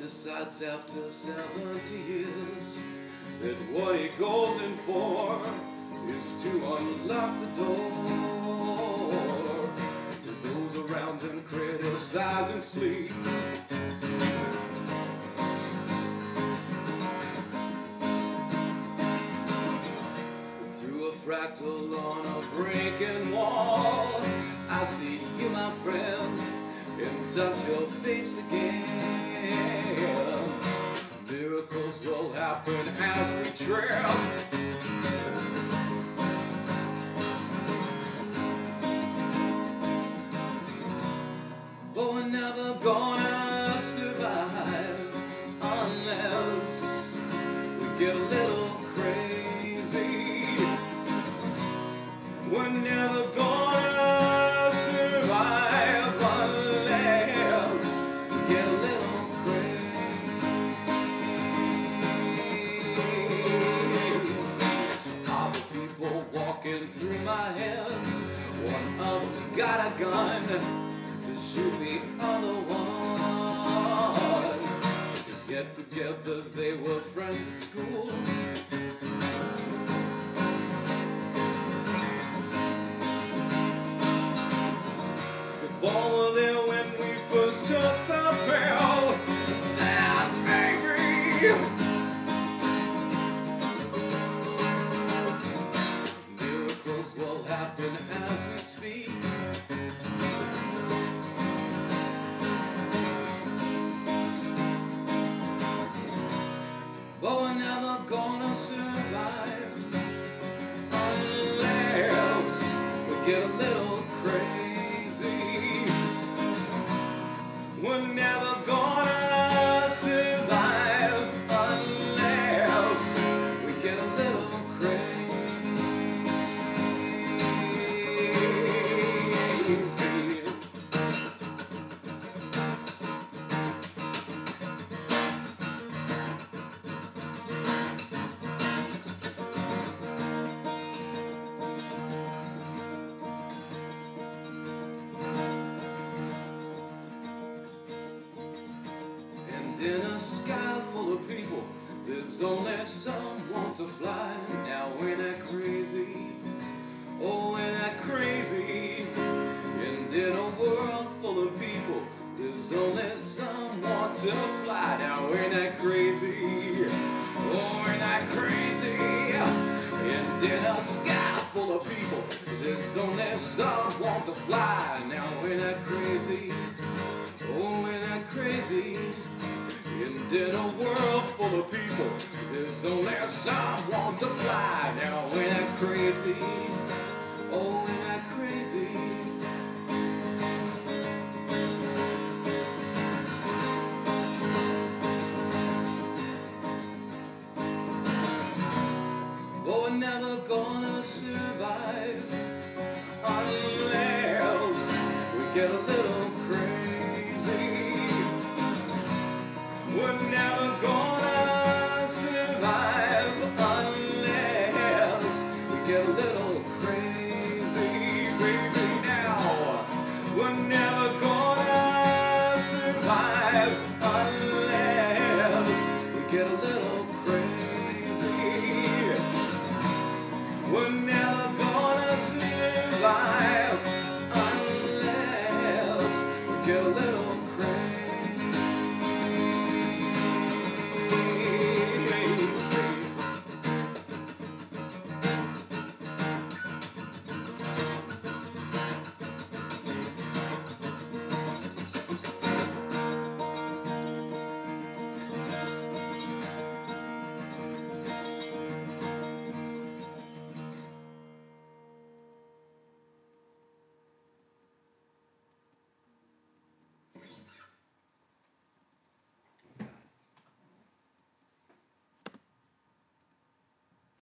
decides after 70 years that what he goes in for is to unlock the door. He goes around and criticizing sleep. Through a fractal on a breaking wall, I see you, my friend, and touch your face again. Miracles will happen as we tread. But we're never gonna survive unless we get a little crazy. We're never gonna survive unless we get a little crazy. All the people walking through my head, one of them's got a gun to shoot the other one. To get together, they were friends at school. Before were there when we first took the pill. That angry. Miracles will happen as we speak. But we're never gonna survive unless we get a little crazy. We're never gonna survive unless we get a little crazy. In a sky full of people, there's only someone to fly. Now ain't that crazy? Oh, ain't that crazy? And in a world full of people, there's only someone to fly. Now ain't that crazy? Oh, ain't that crazy? And in a sky full of people, there's only someone to fly. Now ain't that crazy? Oh, ain't that crazy? And in a world full of people, there's only someone to fly. Now ain't that crazy? Oh, ain't that crazy? But we're never gonna survive unless we get a little crazy. We're never gonna survive unless we get a little crazy, baby. Now we're never gonna survive